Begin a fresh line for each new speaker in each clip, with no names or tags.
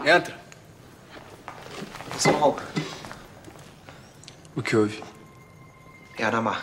Entra.
Salomão.
O que houve?
É a Namar.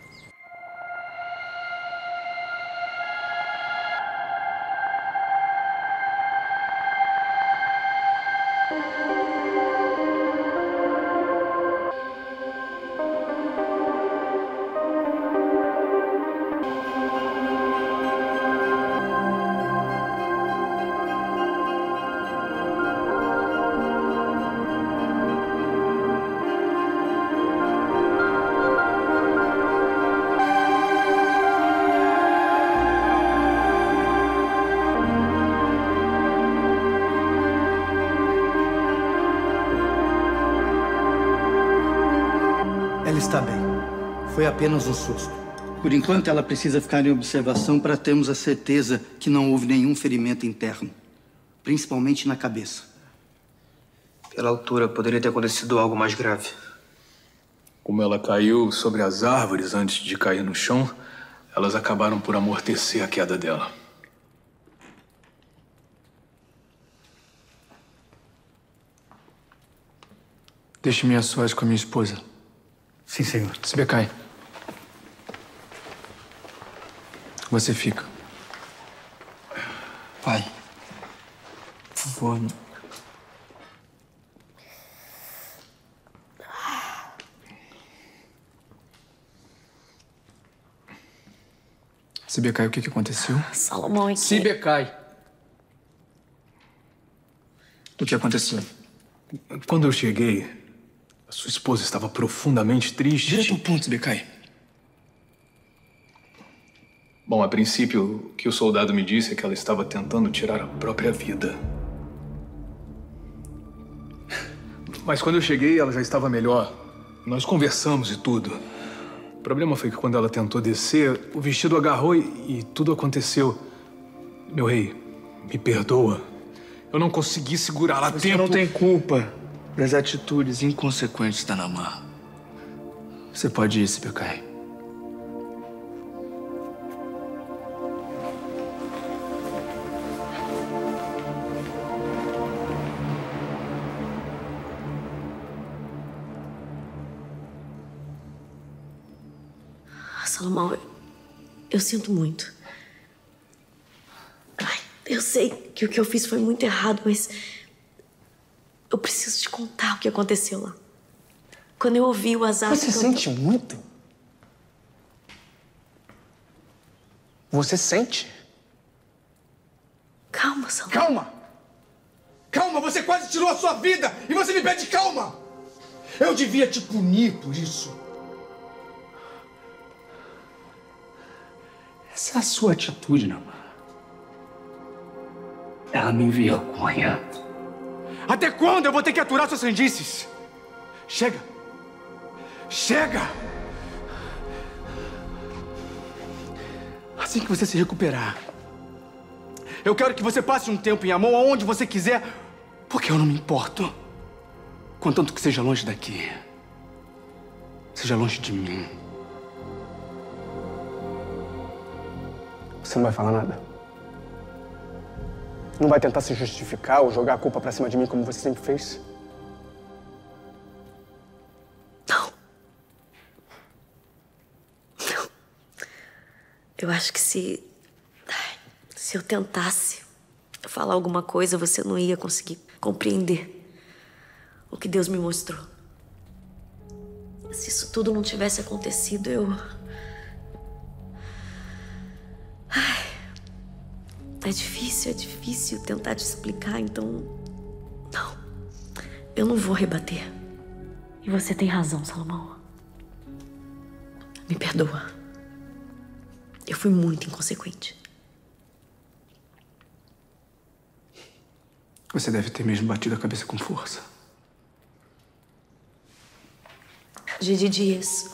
Ela está bem. Foi apenas um susto. Por enquanto, ela precisa ficar em observação para termos a certeza que não houve nenhum ferimento interno, principalmente na cabeça.
Pela altura, poderia ter acontecido algo mais grave.
Como ela caiu sobre as árvores antes de cair no chão, elas acabaram por amortecer a queda dela. Deixe-me a sós com a minha esposa.
Sim, senhor.
Sibekai. Você fica.
Pai, por favor.
Sibekai, o que aconteceu?
Salomão é que...
Sibekai. O que aconteceu? Quando eu cheguei, a sua esposa estava profundamente triste.
Direto ao ponto, Sibekai.
Bom, a princípio, o que o soldado me disse é que ela estava tentando tirar a própria vida. Mas quando eu cheguei, ela já estava melhor. Nós conversamos e tudo. O problema foi que quando ela tentou descer, o vestido agarrou e tudo aconteceu. Meu rei, me perdoa. Eu não consegui segurá-la a tempo.
Você não tem culpa das atitudes inconsequentes da Namar.
Você pode ir, Sibekai.
Salomão, eu sinto muito. Ai, eu sei que o que eu fiz foi muito errado, mas eu preciso te contar o que aconteceu lá. Quando eu ouvi o Azar...
Você sente muito? Você sente?
Calma, Salomão.
Calma! Calma, você quase tirou a sua vida e você me pede calma! Eu devia te punir por isso.
Essa é a sua atitude, Namar. Ela me envergonha.
Até quando eu vou ter que aturar suas sandices? Chega! Chega! Assim que você se recuperar, eu quero que você passe um tempo em Amon, aonde você quiser, porque eu não me importo. Contanto que seja longe daqui. Seja longe de mim. Você não vai falar nada? Não vai tentar se justificar ou jogar a culpa pra cima de mim como você sempre fez?
Não. Não. Eu acho que se eu tentasse falar alguma coisa, você não ia conseguir compreender o que Deus me mostrou. Se isso tudo não tivesse acontecido, É difícil tentar te explicar, então... Não, eu não vou rebater. E você tem razão, Salomão. Me perdoa. Eu fui muito inconsequente.
Você deve ter mesmo batido a cabeça com força.
Gigi Dias.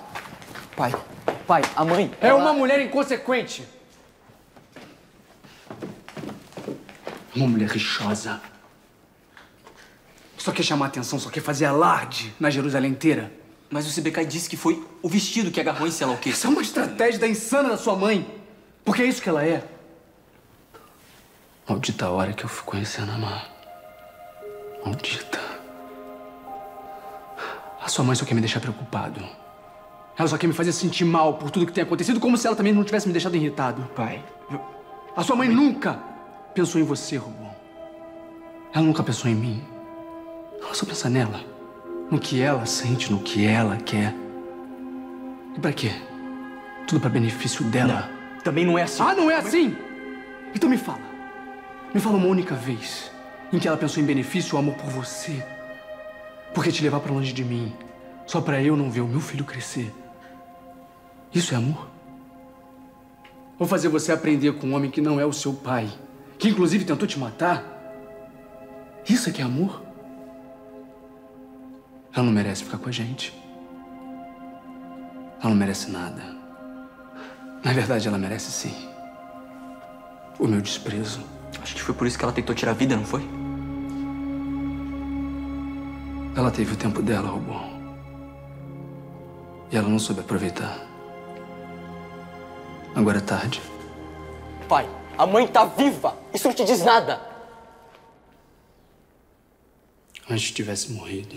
Pai, a mãe... É uma mulher inconsequente. Uma mulher rixosa. Só quer chamar atenção, só quer fazer alarde na Jerusalém inteira.
Mas o Sibekai disse que foi o vestido que agarrou em sei lá o quê.
Isso é uma estratégia da insana da sua mãe. Porque é isso que ela é. Maldita hora que eu fui conhecendo a Má. Maldita. A sua mãe só quer me deixar preocupado. Ela só quer me fazer sentir mal por tudo que tem acontecido, como se ela também não tivesse me deixado irritado.
Pai,
A sua mãe nunca pensou em você, Rubão. Ela nunca pensou em mim. Ela só pensa nela. No que ela sente, no que ela quer. E pra quê? Tudo pra benefício dela.
não, também não é assim.
Ah, não é assim? Então me fala. Me fala uma única vez em que ela pensou em benefício ou amor por você. Porque te levar pra longe de mim, só pra eu não ver o meu filho crescer. Isso é amor? Ou fazer você aprender com um homem que não é o seu pai, que inclusive tentou te matar? Isso é que é amor? Ela não merece ficar com a gente. Ela não merece nada. Na verdade, ela merece sim. O meu desprezo.
Acho que foi por isso que ela tentou tirar a vida, não foi?
Ela teve o tempo dela, Rubão. E ela não soube aproveitar. Agora é tarde.
Pai, a mãe tá viva! Isso não te diz nada!
Antes tivesse morrido.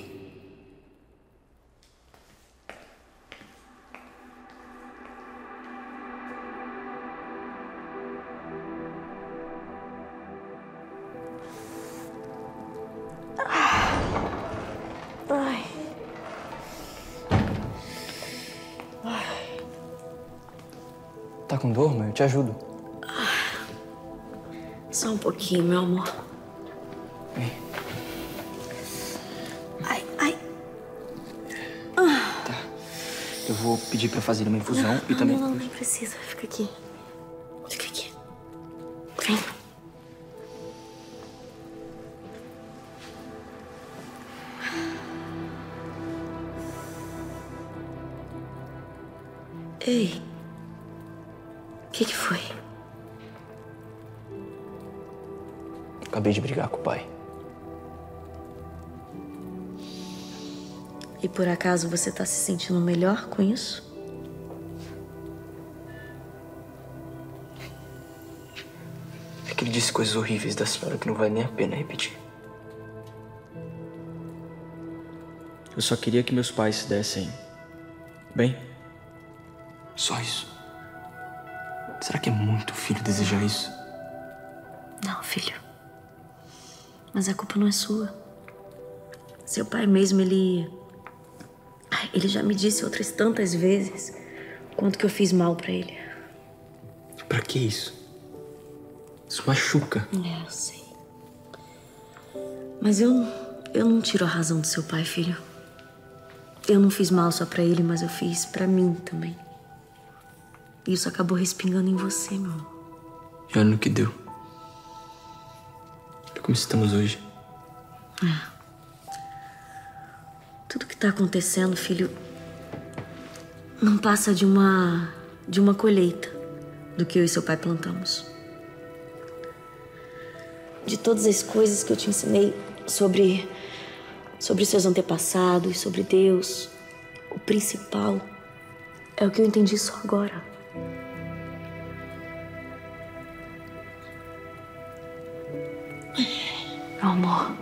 Ai.
Tá com dor, mãe? Eu te ajudo.
Só um pouquinho, meu amor.
Vem.
Ai, ai.
Tá. Eu vou pedir pra fazer uma infusão e também...
Não, não precisa. Fica aqui. Fica aqui. Vem. Ei. O que foi?
Acabei de brigar com o pai.
E por acaso você tá se sentindo melhor com isso?
É que ele disse coisas horríveis da senhora que não vale nem a pena repetir. Eu só queria que meus pais se dessem bem. Só isso. Será que é muito filho desejar isso?
Não, filho. Mas a culpa não é sua. Seu pai mesmo, ele já me disse outras tantas vezes quanto que eu fiz mal pra ele.
Pra que isso? Isso machuca.
É, eu sei. Mas eu não tiro a razão do seu pai, filho. Eu não fiz mal só pra ele, mas eu fiz pra mim também. E isso acabou respingando em você, meu amor.
E olha no que deu. Olha como estamos hoje.
Tudo que tá acontecendo, filho, não passa de uma colheita do que eu e seu pai plantamos. De todas as coisas que eu te ensinei sobre seus antepassados, sobre Deus, o principal é o que eu entendi só agora. Meu amor,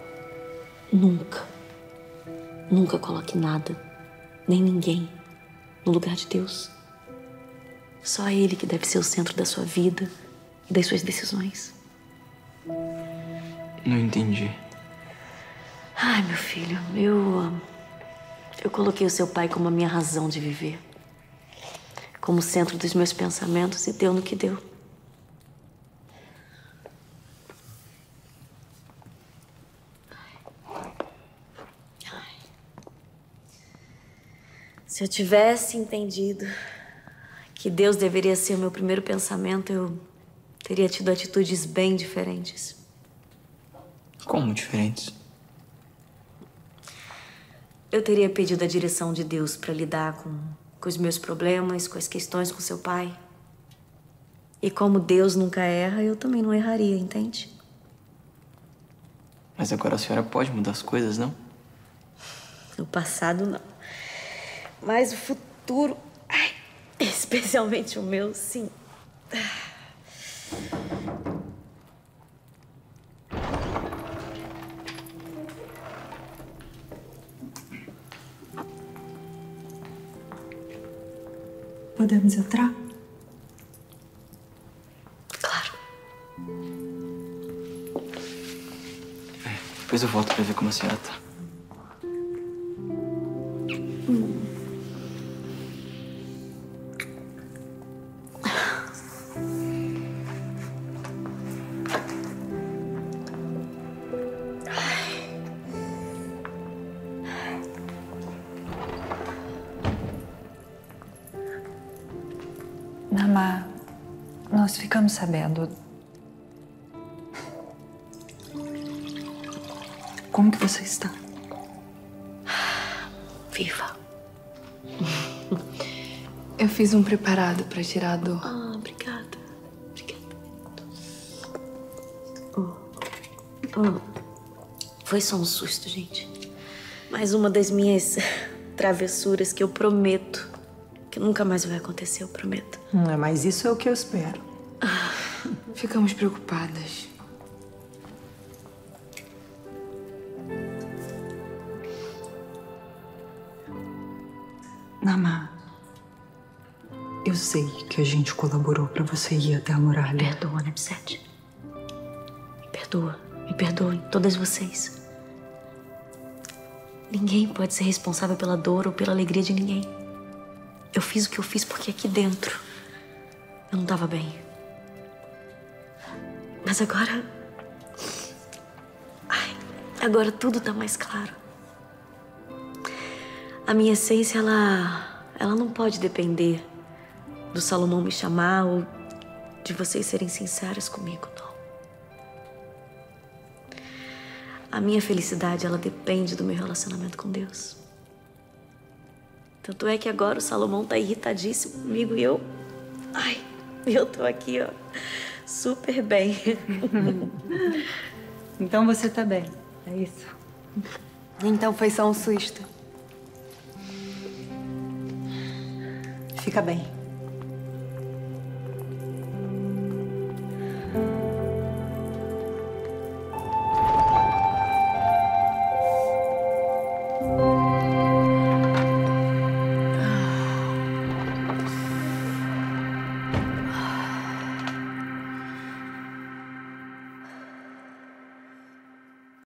nunca coloque nada, nem ninguém, no lugar de Deus. Só Ele que deve ser o centro da sua vida e das suas decisões.
Não entendi.
Ai, meu filho, eu coloquei o seu pai como a minha razão de viver, como centro dos meus pensamentos, e deu no que deu. Se eu tivesse entendido que Deus deveria ser o meu primeiro pensamento, eu teria tido atitudes bem diferentes.
Como diferentes?
Eu teria pedido a direção de Deus para lidar com os meus problemas, com as questões com seu pai. E como Deus nunca erra, eu também não erraria, entende?
Mas agora a senhora pode mudar as coisas, não?
O passado, não. Mas o futuro, ai, especialmente o meu, sim.
Podemos entrar?
Claro.
Depois eu volto pra ver como a senhora tá.
Namá, nós ficamos sabendo. Como que você está?
Viva.
Eu fiz um preparado pra tirar a dor.
Ah, obrigada. Obrigada. Foi só um susto, gente. Mais uma das minhas travessuras que eu prometo que nunca mais vai acontecer, eu prometo.
Mas isso é o que eu espero.
Ficamos preocupadas.
Namá, eu sei que a gente colaborou pra você ir até a muralha.
Perdoa, Nebsete. Me perdoa. Me perdoem, todas vocês. Ninguém pode ser responsável pela dor ou pela alegria de ninguém. Eu fiz o que eu fiz porque aqui dentro eu não estava bem. Mas agora... Ai, agora tudo tá mais claro. A minha essência, ela não pode depender do Salomão me chamar ou de vocês serem sinceras comigo, não. A minha felicidade, ela depende do meu relacionamento com Deus. Tanto é que agora o Salomão tá irritadíssimo comigo e eu... Ai, eu tô aqui, ó, super bem.
Então você tá bem, é isso?
Então foi só um susto.
Fica bem.